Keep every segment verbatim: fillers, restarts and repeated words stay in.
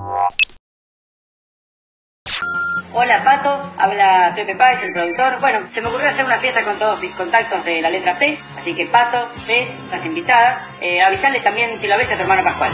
Hola Pato, habla Pepe Páez, el productor. Bueno, se me ocurrió hacer una fiesta con todos mis contactos de la letra P, así que Pato, P, las invitadas. Eh, avisarle también si lo ves a tu hermano Pascual.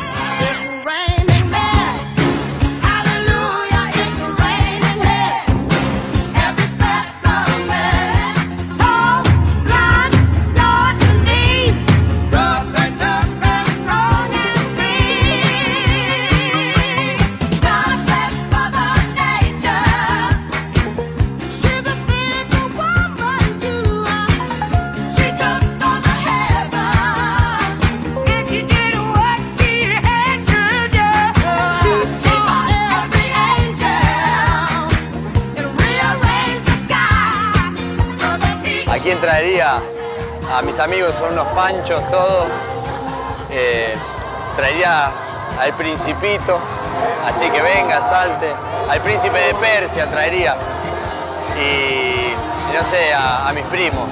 ¿A quién traería? A mis amigos, son unos panchos todos. Eh, traería al Principito, así que venga, salte. Al Príncipe de Persia traería. Y, y no sé, a, a mis primos.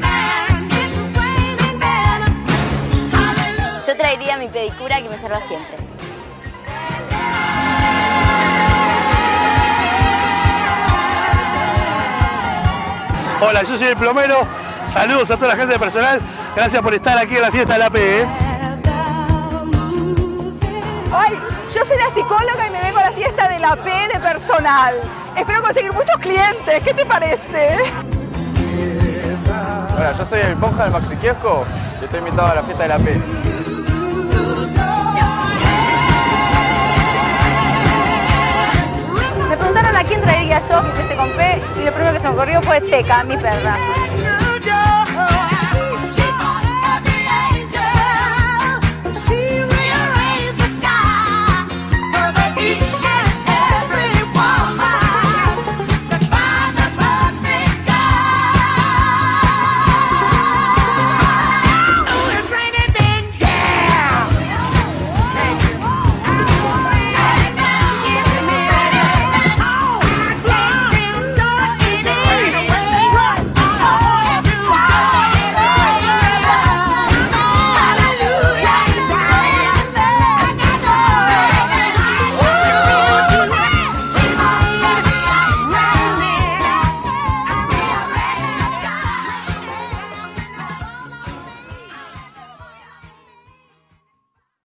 Yo traería a mi pedicura que me salva siempre. Hola, yo soy el plomero. Saludos a toda la gente de personal. Gracias por estar aquí en la fiesta de la P. ¿eh? Ay, yo soy la psicóloga y me vengo a la fiesta de la P de personal. Espero conseguir muchos clientes. ¿Qué te parece? Hola, yo soy el Ponja del Maxi Kiosco y estoy invitado a la fiesta de la P. Me preguntaron a quién traería yo que empiece con P y lo primero que se me ocurrió fue Teca, mi perra.